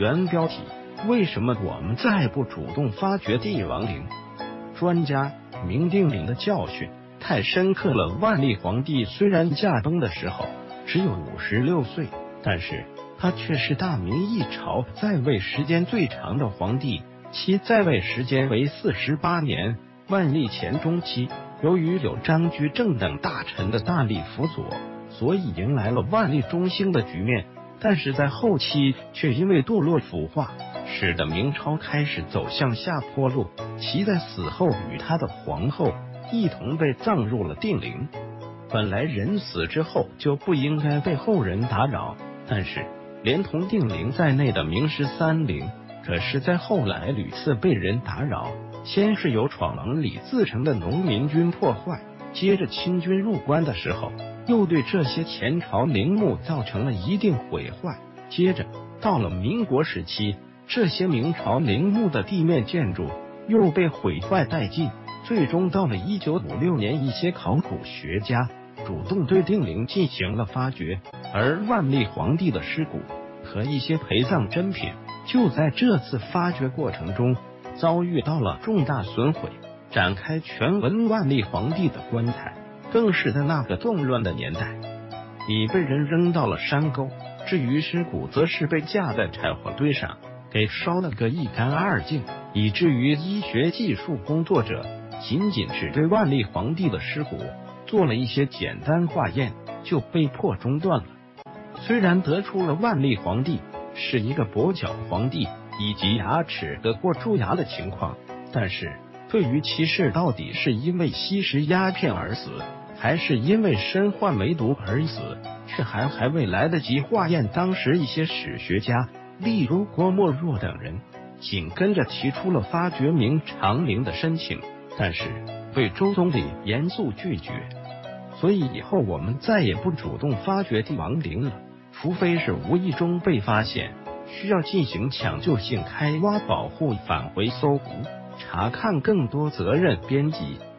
原标题：为什么我们再不主动发掘帝王陵？专家：明定陵的教训太深刻了。万历皇帝虽然驾崩的时候只有56岁，但是他却是大明一朝在位时间最长的皇帝，其在位时间为48年。万历前中期，由于有张居正等大臣的大力辅佐，所以迎来了万历中兴的局面。但是在后期却因为堕落腐化，使得明朝开始走向下坡路。其在死后与他的皇后一同被葬入了定陵。本来人死之后就不应该被后人打扰，但是连同定陵在内的明13陵可是在后来屡次被人打扰。先是由闯王李自成的农民军破坏，接着清军入关的时候又对这些前朝陵墓造成了一定毁坏，接着到了民国时期，这些明朝陵墓的地面建筑又被毁坏殆尽。最终到了1956年，一些考古学家主动对定陵进行了发掘，而万历皇帝的尸骨和一些陪葬珍品就在这次发掘过程中遭遇到了重大损毁。展开全文万历皇帝的棺材更是在那个动乱的年代已被人扔到了山沟，至于尸骨则是被架在柴火堆上给烧了个一干二净，以至于医学技术工作者仅只对万历皇帝的尸骨做了一些简单化验，就被迫中断了。虽然得出了万历皇帝是一个跛脚皇帝以及牙齿得过蛀牙的情况，但是对于其是到底是因为吸食鸦片而死，还是因为身患梅毒而死，却还未来得及化验。当时一些史学家，例如郭沫若等人，紧跟着提出了发掘明长陵的申请，但是被周总理严肃拒绝。所以以后我们再也不主动发掘帝王陵了，除非是无意中被发现，需要进行抢救性开挖保护返回搜狐。查看更多责任编辑。